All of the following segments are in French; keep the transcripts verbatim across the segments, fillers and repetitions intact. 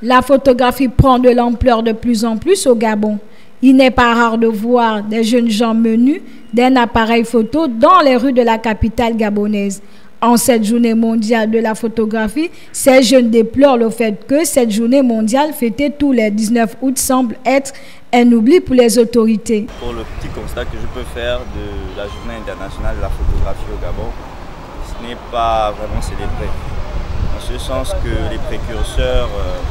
La photographie prend de l'ampleur de plus en plus au Gabon. Il n'est pas rare de voir des jeunes gens menus d'un appareil photo dans les rues de la capitale gabonaise. En cette journée mondiale de la photographie, ces jeunes déplorent le fait que cette journée mondiale fêtée tous les dix-neuf août semble être un oubli pour les autorités. Pour le petit constat que je peux faire de la journée internationale de la photographie au Gabon, ce n'est pas vraiment célébré. En ce sens que les précurseurs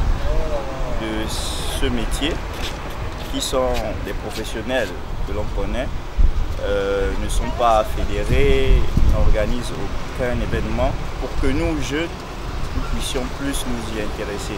de ce métier, qui sont des professionnels que l'on connaît, euh, ne sont pas fédérés, n'organisent aucun événement pour que nous, jeunes, nous puissions plus nous y intéresser.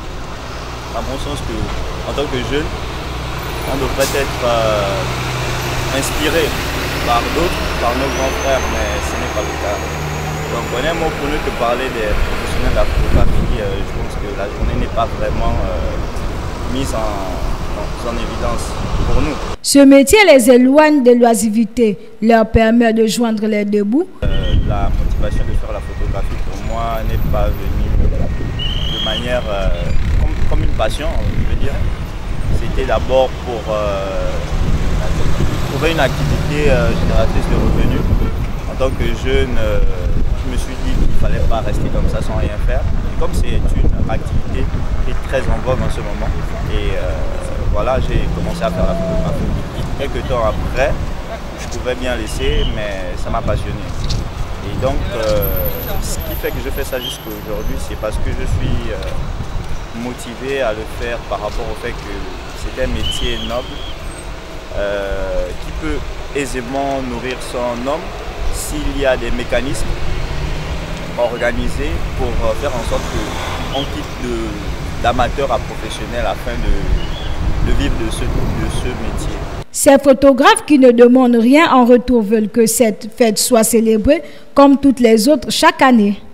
À mon sens, que, en tant que jeunes, on devrait être euh, inspiré par d'autres, par nos grands frères, mais ce n'est pas le cas. Donc honnêtement, pour ne que parler des professionnels de la photographie, euh, je pense que la journée n'est pas vraiment euh, mise en... en évidence pour nous. Ce métier les éloigne de l'oisiveté, leur permet de joindre les deux bouts. Euh, la motivation de faire la photographie pour moi n'est pas venue de manière euh, comme, comme une passion, je veux dire. C'était d'abord pour euh, trouver une activité euh, génératrice de revenus. En tant que jeune, euh, je me suis dit qu'il ne fallait pas rester comme ça sans rien faire. Et comme c'est une activité qui est très en vogue en ce moment, et euh, voilà, j'ai commencé à faire la photographie. Quelques temps après, je pouvais bien laisser, mais ça m'a passionné. Et donc, euh, ce qui fait que je fais ça jusqu'à aujourd'hui, c'est parce que je suis euh, motivé à le faire par rapport au fait que c'est un métier noble euh, qui peut aisément nourrir son homme s'il y a des mécanismes organisés pour faire en sorte qu'on quitte d'amateur à professionnel afin de, de vivre de ce, de ce métier. Ces photographes qui ne demandent rien en retour veulent que cette fête soit célébrée comme toutes les autres chaque année.